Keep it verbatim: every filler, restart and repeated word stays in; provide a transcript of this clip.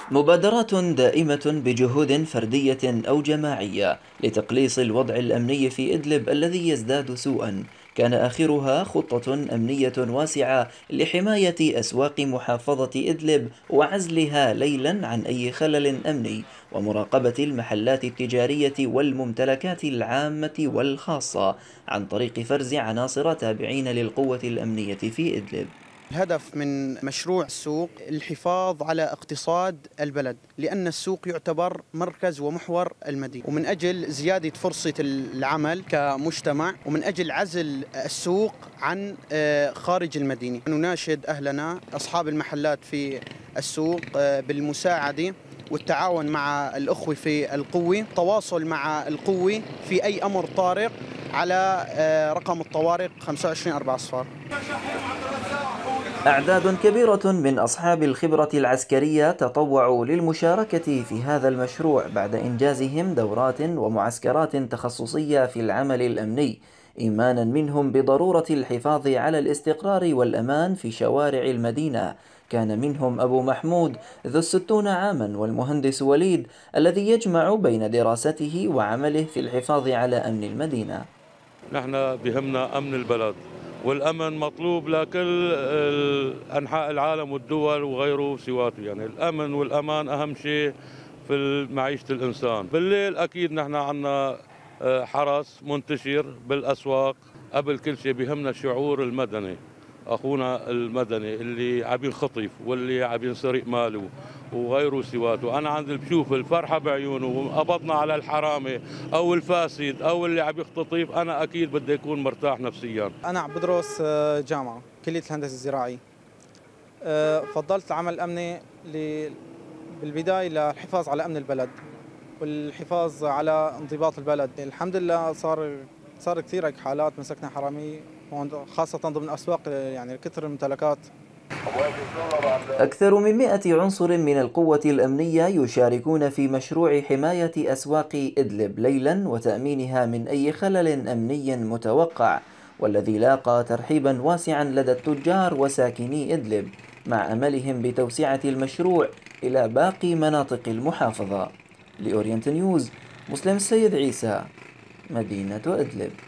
مبادرات دائمة بجهود فردية أو جماعية لتقليص الوضع الأمني في إدلب الذي يزداد سوءا، كان آخرها خطة أمنية واسعة لحماية أسواق محافظة إدلب وعزلها ليلا عن أي خلل أمني، ومراقبة المحلات التجارية والممتلكات العامة والخاصة عن طريق فرز عناصر تابعين للقوة الأمنية في إدلب. الهدف من مشروع السوق الحفاظ على اقتصاد البلد، لأن السوق يعتبر مركز ومحور المدينة، ومن أجل زيادة فرصة العمل كمجتمع، ومن أجل عزل السوق عن خارج المدينة. نناشد أهلنا أصحاب المحلات في السوق بالمساعدة والتعاون مع الأخوة في القوة، التواصل مع القوة في أي أمر طارئ على رقم الطوارئ خمسة وعشرين أربعة صفار. أعداد كبيرة من أصحاب الخبرة العسكرية تطوعوا للمشاركة في هذا المشروع بعد إنجازهم دورات ومعسكرات تخصصية في العمل الأمني، إيمانا منهم بضرورة الحفاظ على الاستقرار والأمان في شوارع المدينة. كان منهم أبو محمود ذو الستون عاما والمهندس وليد الذي يجمع بين دراسته وعمله في الحفاظ على أمن المدينة. نحن بهمنا أمن البلد، والأمن مطلوب لكل أنحاء العالم والدول وغيره سواته، يعني الأمن والأمان أهم شيء في معيشة الإنسان. بالليل أكيد نحن عنا حرس منتشر بالأسواق. قبل كل شيء بهمنا الشعور المدني، أخونا المدني اللي عم ينخطف واللي عم ينسرق ماله وغيره سواته. أنا عندي بشوف الفرحة بعيونه وقبضنا على الحرامي أو الفاسد أو اللي عم يختطف، أنا أكيد بدي أكون مرتاح نفسيا. أنا عم بدرس جامعة كلية الهندسة الزراعية. فضلت العمل الأمني بالبداية للحفاظ على أمن البلد والحفاظ على انضباط البلد. الحمد لله صار صار كثير هيك حالات مسكنا حرامية خاصة ضمن الأسواق، يعني كثر الممتلكات. أكثر من مئة عنصر من القوة الأمنية يشاركون في مشروع حماية أسواق إدلب ليلا وتأمينها من أي خلل أمني متوقع، والذي لاقى ترحيبا واسعا لدى التجار وساكني إدلب، مع أملهم بتوسعة المشروع إلى باقي مناطق المحافظة. لأورينت نيوز، مسلم السيد عيسى، مدينة إدلب.